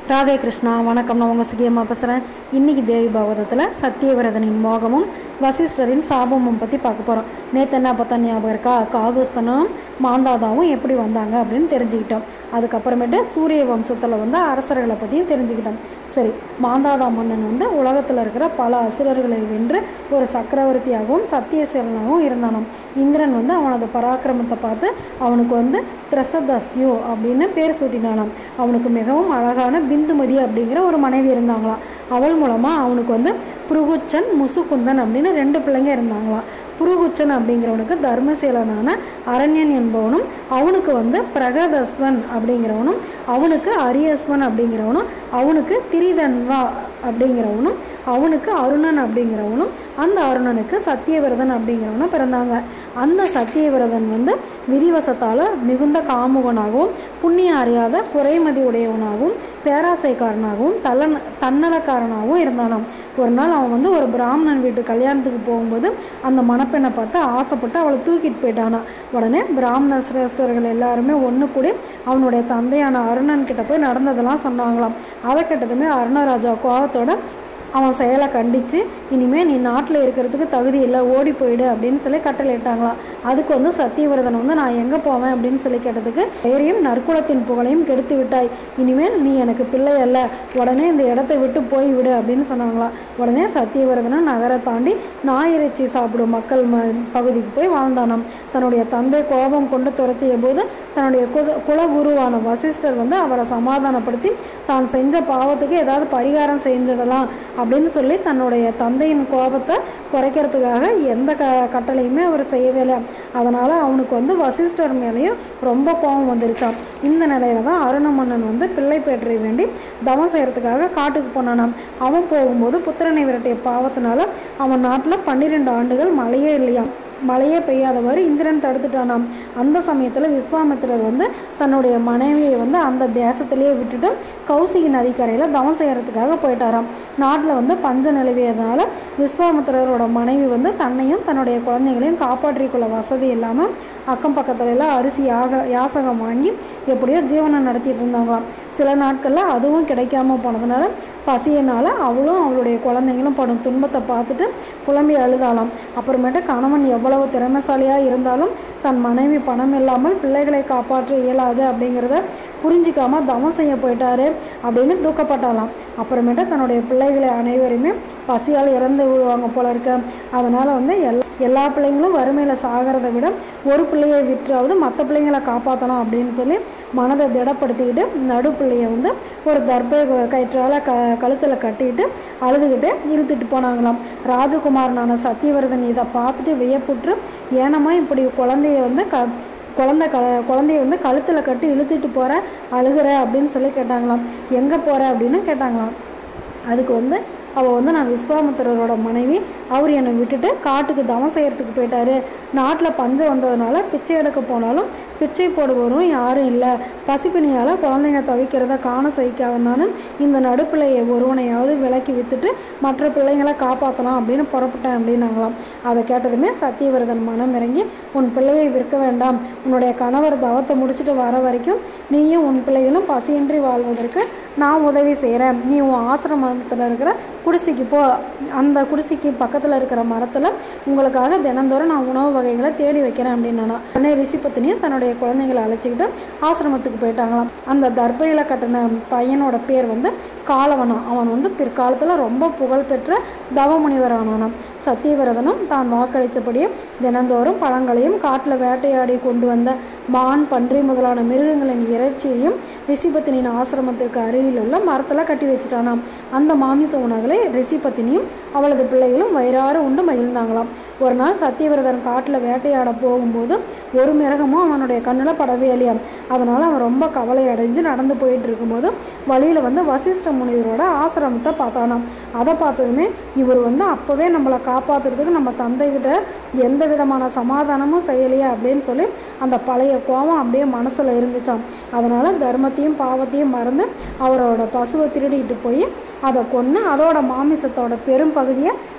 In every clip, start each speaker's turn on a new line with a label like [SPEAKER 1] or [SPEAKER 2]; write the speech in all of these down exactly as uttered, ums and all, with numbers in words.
[SPEAKER 1] ராதே கிருஷ்ணா வணக்கம். நான் உங்கள் சுகியம்மா பேசுகிறேன். இன்றைக்கி தேவி பாகவதத்தில் சத்தியவிரதனின் மோகமும் வசிஷ்டரின் சாபமும் பற்றி பார்க்க போகிறோம். நேற்று என்ன பார்த்தா ஞாபகம் இருக்கா? காகுஸ்தனும் மாந்தாதாவும் எப்படி வந்தாங்க அப்படின்னு தெரிஞ்சுக்கிட்டோம். அதுக்கப்புறமேட்டு சூரிய வம்சத்தில் வந்து அரசர்களை பற்றியும் தெரிஞ்சுக்கிட்டோம். சரி, மாந்தாதா மன்னன் வந்து உலகத்தில் இருக்கிற பல அசுரர்களை வென்று ஒரு சக்கரவர்த்தியாகவும் சத்தியசீலனாகவும் இருந்தானாம். இந்திரன் வந்து அவனது பராக்கிரமத்தை பார்த்து அவனுக்கு வந்து திரசதஸ்யு அப்படின்னு பேர் சூட்டினானாம். அவனுக்கு மிகவும் அழகான பிந்துமதி அப்படிங்கிற ஒரு மனைவி இருந்தாங்களாம். அவள் மூலமாக அவனுக்கு வந்து புருகுச்சன் முசுகுந்தன் அப்படின்னு ரெண்டு பிள்ளைங்க இருந்தாங்களாம். புருகுச்சன் அப்படிங்கிறவனுக்கு தர்மசீலனான அரண்யன் என்பவனும், அவனுக்கு வந்து பிரகதஸ்வன் அப்படிங்கிறவனும், அவனுக்கு அரியஸ்வன் அப்படிங்கிறவனும், அவனுக்கு திரிதன்வா அப்படிங்கிறவனும், அவனுக்கு அருணன் அப்படிங்கிறவனும், அந்த அருணனுக்கு சத்தியவிரதன் அப்படிங்கிறவனும் பிறந்தாங்க. அந்த சத்தியவிரதன் வந்து விதிவசத்தால் மிகுந்த காமுகனாகவும் புண்ணிய அறியாத குறைமதி உடையவனாகவும் பேராசைக்காரனாகவும் தலன் தன்னலக்காரனாகவும் இருந்தானாம். ஒரு நாள் அவன் வந்து ஒரு பிராமணன் வீட்டு கல்யாணத்துக்கு போகும்போது அந்த மணப்பெண்ணை பார்த்து ஆசைப்பட்டு அவளை தூக்கிட்டு போயிட்டானா. உடனே பிராமண சிரேஷ்டர்கள் எல்லாருமே ஒன்று கூடி அவனுடைய தந்தையான அருணன் கிட்ட போய் நடந்ததெல்லாம் சொன்னாங்களாம். அதை கேட்டதுமே அருணராஜா கோபத்தோட அவன் செயலை கண்டித்து, இனிமேல் நீ நாட்டில் இருக்கிறதுக்கு தகுதி இல்லை, ஓடி போயிடு அப்படின்னு சொல்லி கட்டளையிட்டாங்களாம். அதுக்கு வந்து சத்தியவிரதன் வந்து நான் எங்கே போவேன் அப்படின்னு சொல்லி கேட்டதுக்கு, பெயரையும் நற்குலத்தின் புகழையும் கெடுத்து விட்டாய், இனிமேல் நீ எனக்கு பிள்ளை அல்ல, உடனே இந்த இடத்தை விட்டு போய் விடு அப்படின்னு சொன்னாங்களாம். உடனே சத்தியவிரதனும் நகரை தாண்டி நாயிறைச்சி சாப்பிடும் மக்கள் ம பகுதிக்கு போய் வாழ்ந்தானாம். தன்னுடைய தந்தை கோபம் கொண்டு துரத்திய போது தன்னுடைய குல குலகுருவான வசிஷ்டர் வந்து அவரை சமாதானப்படுத்தி தான் செஞ்ச பாவத்துக்கு ஏதாவது பரிகாரம் செஞ்சிடலாம் அப்படின்னு சொல்லி தன்னுடைய தந்தையின் கோபத்தை குறைக்கிறதுக்காக எந்த க கட்டளையுமே அவர் செய்யவே இல்லை. அதனால் அவனுக்கு வந்து வசிஷ்டர் மேலேயும் ரொம்ப கோபம் வந்துருச்சான். இந்த நிலையில தான் அருண மன்னன் வந்து பிள்ளை பேற்றை வேண்டி தவம் செய்கிறதுக்காக காட்டுக்கு போனானாம். அவன் போகும்போது புத்திரனை விரட்டிய பாவத்தினால அவன் நாட்டில் பன்னிரெண்டு ஆண்டுகள் மழையே இல்லையாம். மழையே பெய்யாதவாறு இந்திரன் தடுத்துட்டானாம். அந்த சமயத்தில் விஸ்வாமித்திரர் வந்து தன்னுடைய மனைவியை வந்து அந்த தேசத்திலேயே விட்டுட்டு கௌசிகி நதிக்கரையில் தவம் செய்கிறதுக்காக போயிட்டாராம். நாட்டில் வந்து பஞ்ச நிலவியதுனால விஸ்வாமித்திரரோட மனைவி வந்து தன்னையும் தன்னுடைய குழந்தைகளையும் காப்பாற்றிக்கொள்ள வசதி இல்லாமல் அக்கம் பக்கத்துல எல்லாம் அரிசி யாக யாசகம் வாங்கி எப்படியோ ஜீவனை நடத்திட்டு இருந்தாங்களாம். சில நாட்களில் அதுவும் கிடைக்காம போனதுனால பசியினால் அவளும் அவளுடைய குழந்தைங்களும் படும் துன்பத்தை பார்த்துட்டு புலம்பி அழுதாலாம். அப்புறமேட்டு கணவன் எவ்வளவு திறமைசாலியாக இருந்தாலும் தன் மனைவி பணம் இல்லாமல் பிள்ளைகளை காப்பாற்ற இயலாது அப்படிங்கிறத புரிஞ்சிக்காமல் தவம் செய்ய போயிட்டாரு அப்படின்னு தூக்கப்பட்டாலாம். அப்புறமேட்டு தன்னுடைய பிள்ளைகளை அனைவருமே பசியால் இறந்து விடுவாங்க போல இருக்க. அதனால் வந்து எல்லா எல்லா பிள்ளைங்களும் வறுமையில் சாகிறத விட ஒரு பிள்ளையை விற்றாவது மற்ற பிள்ளைங்களை காப்பாற்றணும் அப்படின்னு சொல்லி மனதை திடப்படுத்திக்கிட்டு நடு பிள்ளையை வந்து ஒரு தர்பை கயிற்றால் க கழுத்தில் கட்டிக்கிட்டு அழுதுகிட்டு இழுத்துட்டு போனாங்களாம். ராஜகுமாரனான சத்தியவிரதன் இதை பார்த்துட்டு வியப்புற்று, ஏனமா இப்படி குழந்தைய வந்து க குழந்தை க குழந்தைய வந்து கழுத்தில் கட்டி இழுத்துட்டு போகிற அழுகிற அப்படின்னு சொல்லி கேட்டாங்களாம். எங்கே போகிற அப்படின்னு கேட்டாங்களாம். அதுக்கு வந்து அவள் வந்து நான் விஸ்வாமித்திரரோட மனைவி, அவர் என்னை விட்டுட்டு காட்டுக்கு தவம் செய்கிறதுக்கு போயிட்டாரு, நாட்டில் பஞ்சம் வந்ததுனால பிச்சை எடுக்க போனாலும் பிச்சை போடுவரும் யாரும் இல்லை, பசிப்பினியால் குழந்தைங்க தவிக்கிறத காண சகிக்காதனாலும் இந்த நடுப்பிள்ளையை ஒருவனையாவது விலக்கி விற்றுட்டு மற்ற பிள்ளைங்களை காப்பாற்றலாம் அப்படின்னு புறப்பட்டேன் அப்படின்னாங்களாம். அதை கேட்டதுமே சத்தியவிரதன் மனம் இறங்கி, உன் பிள்ளையை விற்க வேண்டாம், உன்னுடைய கணவர் தவத்தை முடிச்சுட்டு வர வரைக்கும் நீயும் உன் பிள்ளைகளும் பசியின்றி வாழ்வதற்கு நான் உதவி செய்கிறேன், நீ உன் ஆசிரமத்தில் இருக்கிற குடிசைக்கு போ, அந்த குடிசைக்கு பக்கத்தில் இருக்கிற மரத்தில் உங்களுக்காக தினந்தோறும் நான் உணவு வகைகளை தேடி வைக்கிறேன் அப்படின்னா உடனே ரிஷிபத்தினியும் தன்னுடைய குழந்தைங்களை அழைச்சிக்கிட்டு ஆசிரமத்துக்கு போயிட்டாங்களாம். அந்த தர்பையில் கட்டின பையனோட பேர் வந்து காலவனம். அவன் வந்து பிற்காலத்தில் ரொம்ப புகழ்பெற்ற தவமுனிவரானானாம். சத்தியவிரதனும் தான் வாக்களித்தபடியே தினந்தோறும் பழங்களையும் காட்டில் வேட்டையாடி கொண்டு வந்த மான் பன்றி முதலான மிருகங்களின் இறைச்சியையும் ரிஷிபத்தினின் ஆசிரமத்திற்கு அருகில் உள்ள மரத்தில் கட்டி வச்சுட்டானாம். அந்த மாமிச உணவுகளை ரிஷிபத்தினியும் அவளது பிள்ளைகளும் வயிறாறு உண்டு மகிழ்ந்தாங்களாம். ஒரு நாள் சத்தியவிரதன் காட்டில் வேட்டையாட போகும்போது ஒரு மிருகமும் அவனுடைய கண்ணில் படவே இல்லையாம். அதனால் அவன் ரொம்ப கவலை அடைஞ்சு நடந்து போயிட்டு இருக்கும்போது வழியில் வந்து வசிஷ்ட முனிவரோட ஆசிரமத்தை பார்த்தானாம். அதை பார்த்ததுமே இவர் வந்து அப்போவே நம்மளை காப்பாற்றுறதுக்கு நம்ம தந்தைகிட்ட எந்த விதமான சமாதானமும் செய்யலையே அப்படின்னு சொல்லி அந்த பழைய கோபம் அப்படியே மனசில் இருந்துச்சாம். அதனால் தர்மத்தையும் பாவத்தையும் மறந்து அவரோட பசுவை திருடிட்டு போய் அதை கொன்று அதோட மாமிசத்தோட பெரும் பகுதியை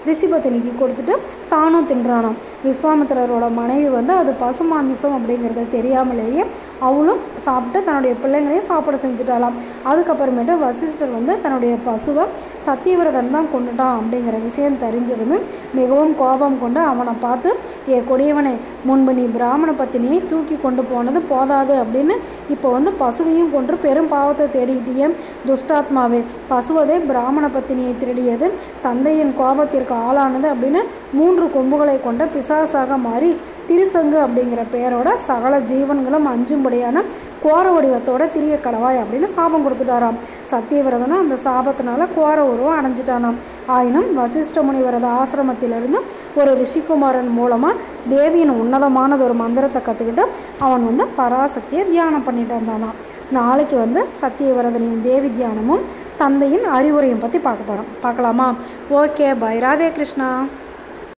[SPEAKER 1] ரிஷிபத்தினிக்கு கொடுத்துட்டு தானும் தின்றானாம். விஸ்வாமித்திரரோட மனைவி வந்து அது பசுமாமிசம் அப்படிங்கிறத தெரியாமலேயே அவளும் சாப்பிட்டு தன்னுடைய பிள்ளைங்களையும் சாப்பிட செஞ்சுட்டாலாம். அதுக்கப்புறமேட்டு வசிஷ்டர் வந்து தன்னுடைய பசுவை சத்தியவிரதன் தான் கொண்டுட்டான் அப்படிங்கிற விஷயம் தெரிஞ்சதுன்னு மிகவும் கோபம் கொண்டு அவனை பார்த்து, ஏ கொடியவனை, முன்பு நீ பிராமண பத்தினியை தூக்கி கொண்டு போனது போதாது அப்படின்னு இப்போ வந்து பசுவையும் கொன்று பெரும் பாவத்தை தேடிக்கிட்டிய துஷ்டாத்மாவே, பசுவதே பிராமண பத்தினியை திருடியது தந்தையின் கோபத்திற்கு ஆளானது அப்படின்னு மூன்று கொம்புகளை கொண்ட பிசாசாக மாறி திருசங்கு அப்படிங்கிற பெயரோட சகல ஜீவன்களும் அஞ்சும்படியான கோர வடிவத்தோட திரிய கடவாய் அப்படின்னு சாபம் கொடுத்துட்டாராம். சத்தியவிரதனும் அந்த சாபத்தினால கோர உருவம் அடைஞ்சிட்டானாம். ஆயினும் வசிஷ்ட முனிவரது ஆசிரமத்திலிருந்து ஒரு ரிஷிகுமாரன் மூலமாக தேவியின் உன்னதமானது ஒரு மந்திரத்தை கற்றுக்கிட்டு அவன் வந்து பராசக்தியை தியானம் பண்ணிட்டு வந்தானாம். நாளைக்கு வந்து சத்தியவிரதனின் தேவி தியானமும் தந்தையின் அறிவுரையும் பற்றி பார்க்க போகிறோம். பார்க்கலாமா? Okay, bye. ராதே கிருஷ்ணா.